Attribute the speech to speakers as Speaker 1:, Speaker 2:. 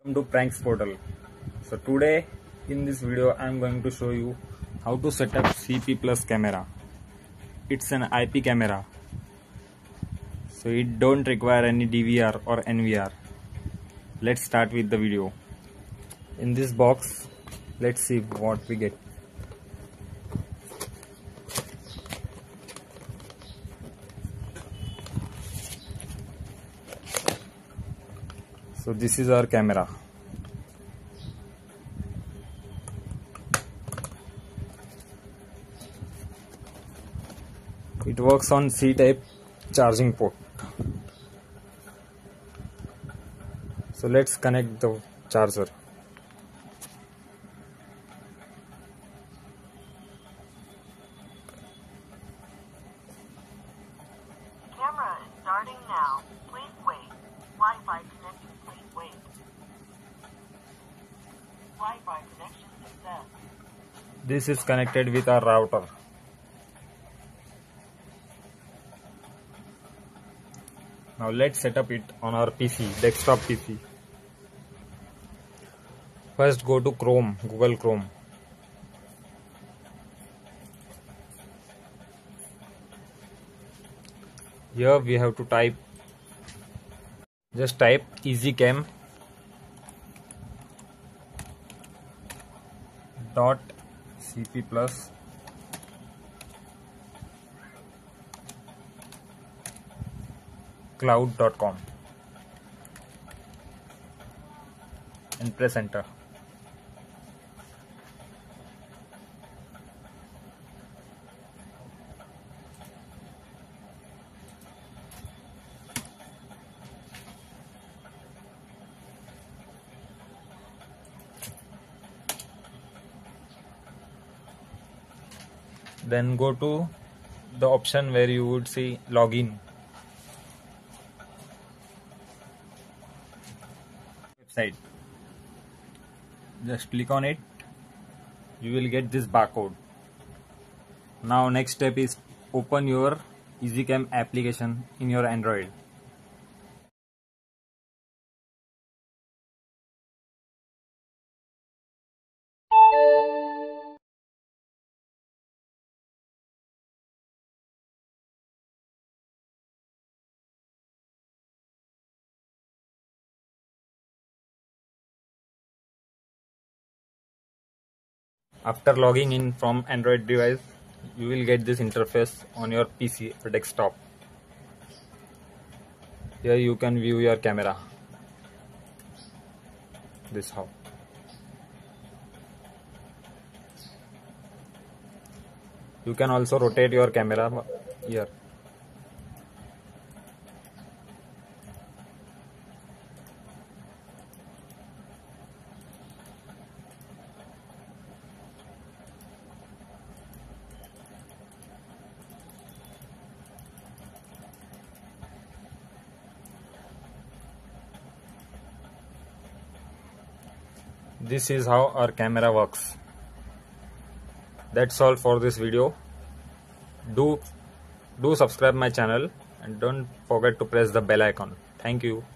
Speaker 1: Welcome to Pranks Portal. So today in this video I am going to show you how to set up CP Plus camera. It's an IP camera, so it don't require any DVR or NVR. Let's start with the video. In this box, let's see what we get. So this is our camera. It works on C-type charging port. So let's connect the charger.
Speaker 2: Camera is starting now. Please wait. Wi-Fi connection, please wait. Wi-Fi connection success.
Speaker 1: This is connected with our router. Now let's set up it on our PC, desktop PC. First go to Chrome, Google Chrome. Here we have to type EasyCam dot CP Plus cloud.com and press enter. Then go to the option where you would see login website. Just click on it. You will get this barcode. Now next step is open your EasyCam application in your Android. After logging in from Android device, you will get this interface on your PC or desktop. Here you can view your camera. This how. You can also rotate your camera here. This is how our camera works. That's all for this video. Do subscribe my channel and don't forget to press the bell icon. Thank you.